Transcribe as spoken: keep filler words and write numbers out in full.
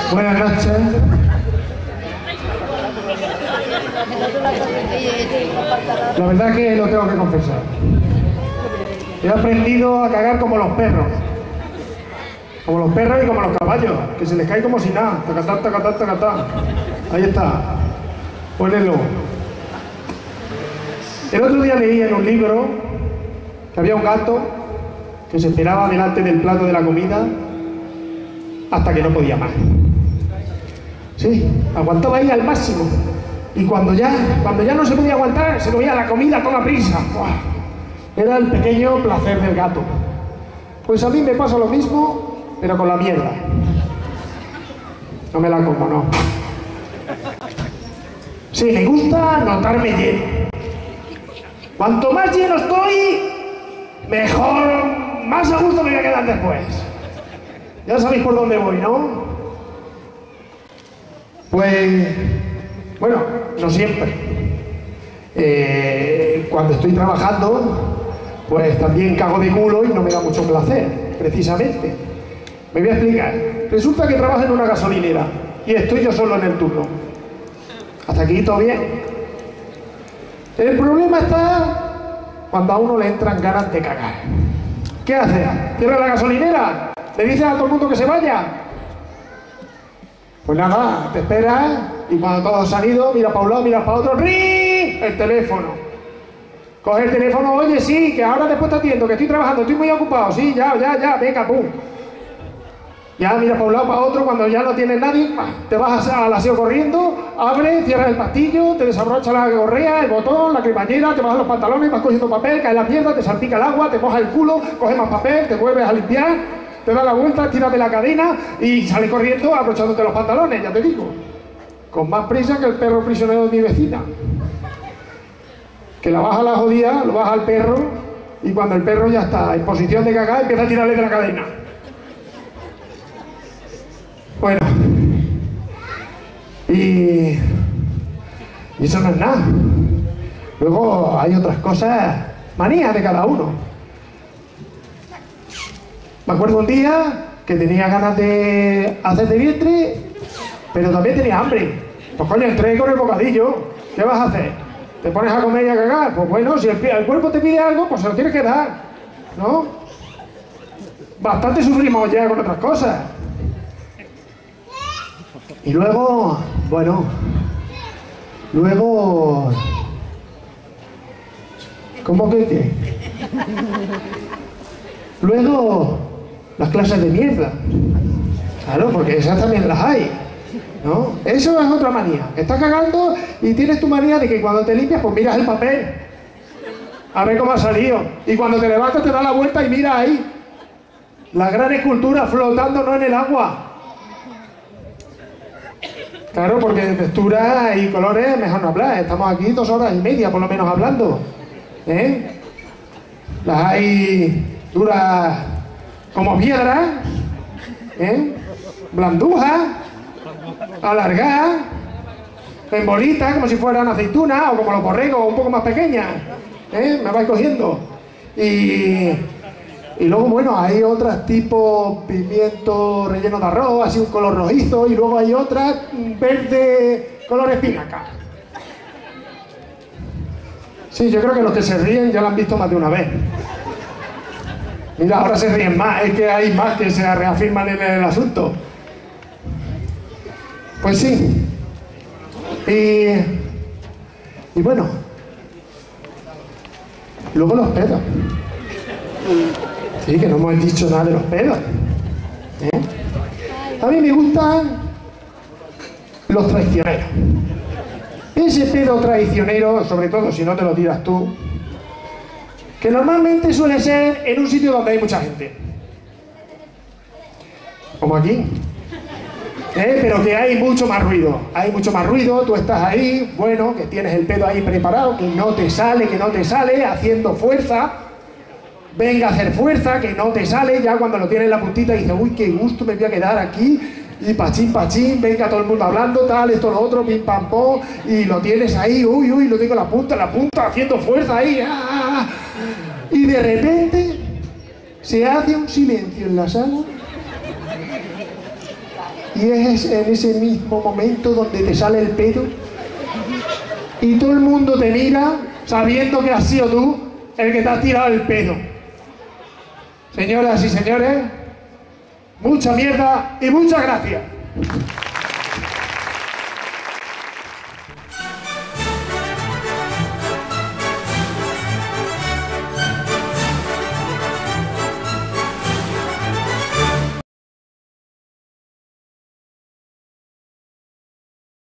Buenas noches. La verdad que lo tengo que confesar. He aprendido a cagar como los perros. Como los perros y como los caballos, que se les cae como si nada. Tacatá, tacatá, tacatá. Ahí está. Ponelo. El otro día leí en un libro que había un gato que se esperaba delante del plato de la comida hasta que no podía más. Sí, aguantaba ahí al máximo. Y cuando ya, cuando ya no se podía aguantar, se comía la comida a toda prisa. ¡Buah! Era el pequeño placer del gato. Pues a mí me pasa lo mismo, pero con la mierda. No me la como, no. Sí, me gusta notarme lleno. Cuanto más lleno estoy, mejor, más a gusto me voy a quedar después. Ya sabéis por dónde voy, ¿no? Pues, bueno, no siempre. Eh, cuando estoy trabajando, pues también cago de culo y no me da mucho placer, precisamente. Me voy a explicar. Resulta que trabajo en una gasolinera y estoy yo solo en el turno. Hasta aquí todo bien. El problema está cuando a uno le entran ganas de cagar. ¿Qué hace? ¿Cierra la gasolinera? ¿Le dices a todo el mundo que se vaya? Pues nada, te esperas y cuando todos han ido, mira para un lado, mira para otro, ¡ring! El teléfono. Coge el teléfono, oye, sí, que ahora después te atiendo, que estoy trabajando, estoy muy ocupado, sí, ya, ya, ya, venga, pum. Ya mira para un lado, para otro, cuando ya no tienes nadie, te vas al aseo corriendo, abres, cierras el pastillo, te desabrochas la correa, el botón, la cremallera, te bajas los pantalones, vas cogiendo papel, cae la mierda, te salpica el agua, te mojas el culo, coges más papel, te vuelves a limpiar, te das la vuelta, tiras de la cadena y sales corriendo abrochándote los pantalones, ya te digo. Con más prisa que el perro prisionero de mi vecina. Que la baja la jodida, lo baja al perro y cuando el perro ya está en posición de cagar, empieza a tirarle de la cadena. Bueno, y, y eso no es nada. Luego hay otras cosas, manías de cada uno. Me acuerdo un día que tenía ganas de hacer de vientre, pero también tenía hambre. Pues coño, entré con el bocadillo. ¿Qué vas a hacer? ¿Te pones a comer y a cagar? Pues bueno, si el, el cuerpo te pide algo, pues se lo tienes que dar, ¿no? Bastante sufrimos ya con otras cosas. Y luego, bueno, luego... ¿Cómo que qué? Luego, las clases de mierda. Claro, porque esas también las hay, ¿no? Eso es otra manía. Estás cagando y tienes tu manía de que cuando te limpias, pues miras el papel. A ver cómo ha salido. Y cuando te levantas te das la vuelta y miras ahí. La gran escultura flotando no en el agua. Claro, porque de textura y colores mejor no hablar. Estamos aquí dos horas y media por lo menos hablando. ¿Eh? Las hay duras como piedras, ¿eh? Blandujas, alargadas, en bolitas como si fueran aceitunas o como los borregos, un poco más pequeñas. ¿Eh? Me vais cogiendo. Y... Y luego, bueno, hay otras tipo pimiento relleno de arroz, así un color rojizo, y luego hay otras verde, color espinaca. Sí, yo creo que los que se ríen ya lo han visto más de una vez. Mira, ahora se ríen más, es que hay más que se reafirman en el asunto. Pues sí. Y, y bueno, luego los pedos. Sí, que no hemos dicho nada de los pedos. ¿Eh? A mí me gustan los traicioneros. Ese pedo traicionero, sobre todo si no te lo tiras tú, que normalmente suele ser en un sitio donde hay mucha gente. Como aquí. ¿Eh? Pero que hay mucho más ruido. Hay mucho más ruido, tú estás ahí, bueno, que tienes el pedo ahí preparado, que no te sale, que no te sale, haciendo fuerza. Venga a hacer fuerza, que no te sale, ya cuando lo tienes en la puntita y dices, uy, qué gusto, me voy a quedar aquí, y pachín, pachín, venga todo el mundo hablando, tal, esto, lo otro, pim, pam, pom, y lo tienes ahí, uy, uy, lo tengo en la punta, en la punta, haciendo fuerza ahí, ¡ah! Y de repente se hace un silencio en la sala, Y es en ese mismo momento donde te sale el pedo y todo el mundo te mira sabiendo que has sido tú el que te has tirado el pedo. Señoras y señores, mucha mierda y muchas gracias.